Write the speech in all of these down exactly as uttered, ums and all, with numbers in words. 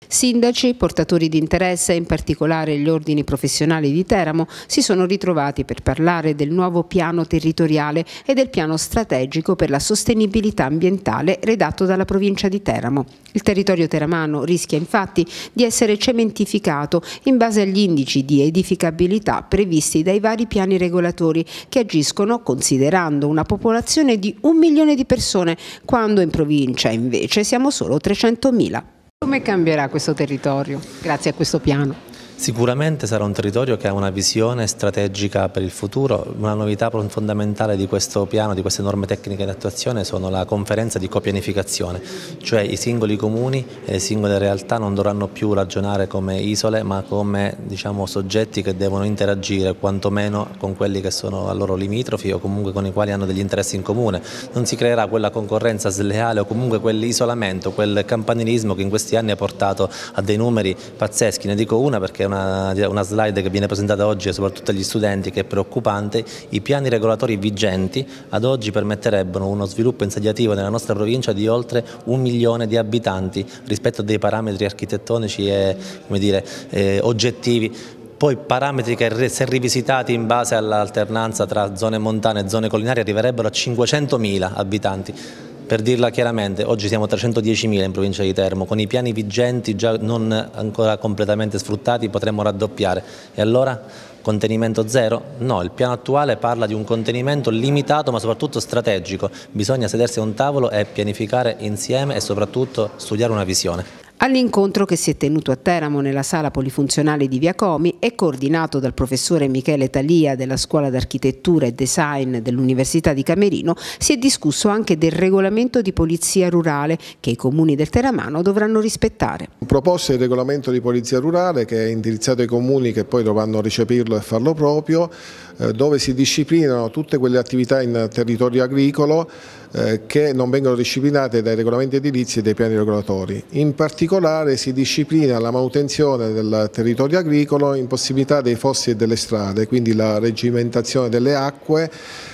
Sindaci, portatori di interesse e in particolare gli ordini professionali di Teramo si sono ritrovati per parlare del nuovo piano territoriale e del piano strategico per la sostenibilità ambientale redatto dalla provincia di Teramo. Il territorio teramano rischia infatti di essere cementificato in base agli indici di edificabilità previsti dai vari piani regolatori che agiscono considerando una popolazione di un milione di persone, quando in provincia invece siamo solo trecentomila. Come cambierà questo territorio grazie a questo piano? Sicuramente sarà un territorio che ha una visione strategica per il futuro. Una novità fondamentale di questo piano, di queste norme tecniche di attuazione, sono la conferenza di copianificazione, cioè i singoli comuni e le singole realtà non dovranno più ragionare come isole, ma come, diciamo, soggetti che devono interagire quantomeno con quelli che sono a loro limitrofi o comunque con i quali hanno degli interessi in comune. Non si creerà quella concorrenza sleale o comunque quell'isolamento, quel campanilismo che in questi anni ha portato a dei numeri pazzeschi. Ne dico una perché è una, una slide che viene presentata oggi soprattutto agli studenti, che è preoccupante. I piani regolatori vigenti ad oggi permetterebbero uno sviluppo insediativo nella nostra provincia di oltre un milione di abitanti rispetto a dei parametri architettonici e, come dire, eh, oggettivi. Poi parametri che, se rivisitati in base all'alternanza tra zone montane e zone collinari, arriverebbero a cinquecentomila abitanti. Per dirla chiaramente, oggi siamo trecentodiecimila in provincia di Teramo, con i piani vigenti già non ancora completamente sfruttati potremmo raddoppiare. E allora contenimento zero? No, il piano attuale parla di un contenimento limitato ma soprattutto strategico. Bisogna sedersi a un tavolo e pianificare insieme e soprattutto studiare una visione. All'incontro, che si è tenuto a Teramo nella sala polifunzionale di Via Comi e coordinato dal professore Michele Talia della Scuola d'Architettura e Design dell'Università di Camerino, si è discusso anche del regolamento di polizia rurale che i comuni del Teramano dovranno rispettare. Proposta il regolamento di polizia rurale che è indirizzato ai comuni che poi dovranno recepirlo e farlo proprio, eh, dove si disciplinano tutte quelle attività in territorio agricolo eh, che non vengono disciplinate dai regolamenti edilizi e dai piani regolatori. In particolare si disciplina la manutenzione del territorio agricolo in possibilità dei fossi e delle strade, quindi la regimentazione delle acque,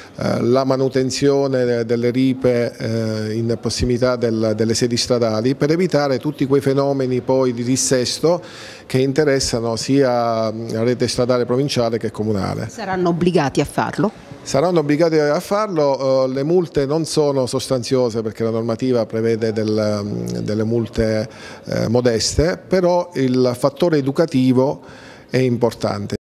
la manutenzione delle ripe in prossimità del, delle sedi stradali, per evitare tutti quei fenomeni poi di dissesto che interessano sia la rete stradale provinciale che comunale. Saranno obbligati a farlo? Saranno obbligati a farlo, le multe non sono sostanziose perché la normativa prevede del, delle multe modeste, però il fattore educativo è importante.